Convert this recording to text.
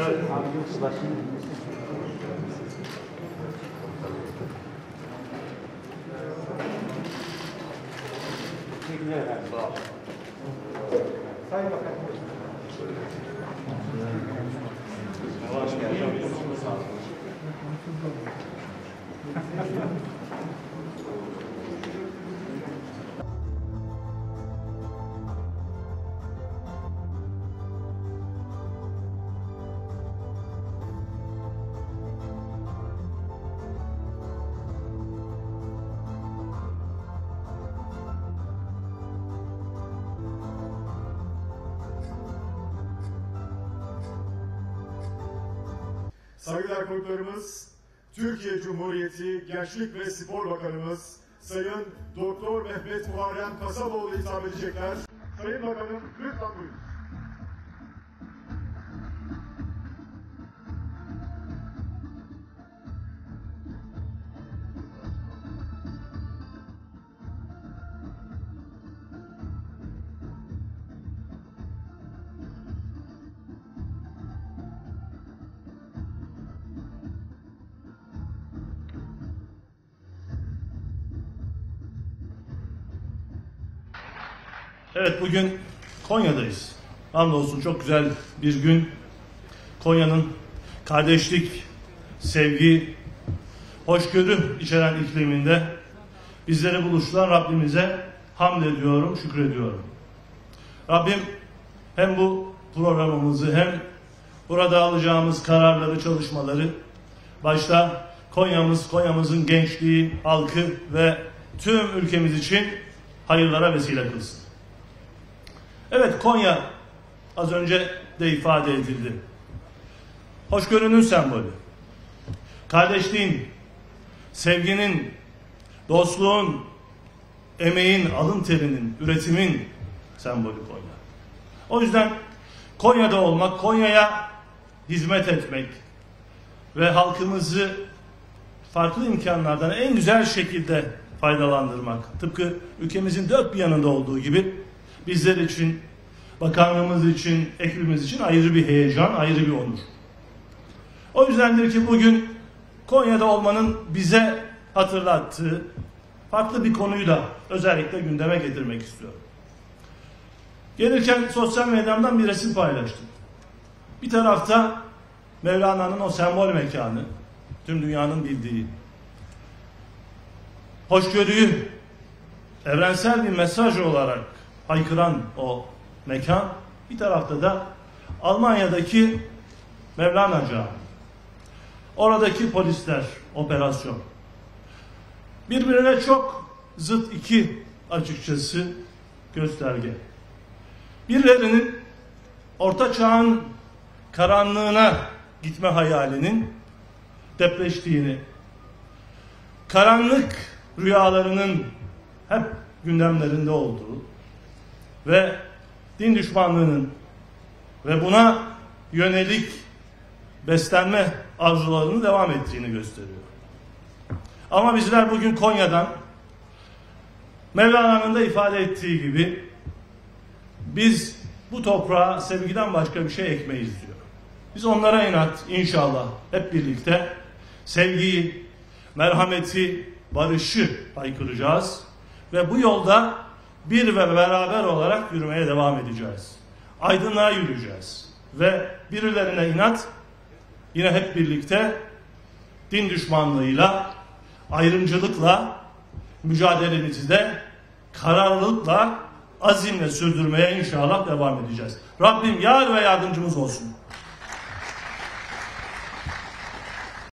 Teşekkürler efendim. Sağ olun. Sayın Bakan. Hoş geldiniz. Sağ olun. Saygıdeğer konuklarımız, Türkiye Cumhuriyeti Gençlik ve Spor Bakanımız Sayın Doktor Mehmet Muharrem Kasaboğlu hitap edecekler. Sayın Bakanım, lütfen buyurun. Evet, bugün Konya'dayız. Hamdolsun çok güzel bir gün. Konya'nın kardeşlik, sevgi, hoşgörü içeren ikliminde bizleri buluşturan Rabbimize hamd ediyorum, şükrediyorum. Rabbim hem bu programımızı hem burada alacağımız kararları, çalışmaları başta Konya'mızın gençliği, halkı ve tüm ülkemiz için hayırlara vesile kılsın. Evet, Konya az önce de ifade edildi. Hoşgörünün sembolü. Kardeşliğin, sevginin, dostluğun, emeğin, alın terinin, üretimin sembolü Konya. O yüzden Konya'da olmak, Konya'ya hizmet etmek ve halkımızı farklı imkanlardan en güzel şekilde faydalandırmak, tıpkı ülkemizin dört bir yanında olduğu gibi bizler için, bakanlığımız için, ekibimiz için ayrı bir heyecan, ayrı bir onur. O yüzdendir ki bugün Konya'da olmanın bize hatırlattığı farklı bir konuyu da özellikle gündeme getirmek istiyorum. Gelirken sosyal medyamdan bir resim paylaştım. Bir tarafta Mevlana'nın o sembol mekanı, tüm dünyanın bildiği, hoşgörüyü evrensel bir mesaj olarak haykıran o mekan, bir tarafta da Almanya'daki Mevlana Camii. Oradaki polisler, operasyon. Birbirine çok zıt iki açıkçası gösterge. Birilerinin Orta Çağ'ın karanlığına gitme hayalinin depreştiğini, karanlık rüyalarının hep gündemlerinde olduğu ve din düşmanlığının ve buna yönelik beslenme arzularının devam ettiğini gösteriyor. Ama bizler bugün Konya'dan Mevlana'nın da ifade ettiği gibi biz bu toprağa sevgiden başka bir şey ekmeyiz diyor. Biz onlara inat inşallah hep birlikte sevgiyi, merhameti, barışı haykıracağız ve bu yolda bir ve beraber olarak yürümeye devam edeceğiz. Aydınlığa yürüyeceğiz ve birilerine inat, yine hep birlikte din düşmanlığıyla, ayrımcılıkla mücadelemizi de kararlılıkla, azimle sürdürmeye inşallah devam edeceğiz. Rabbim yar ve yardımcımız olsun.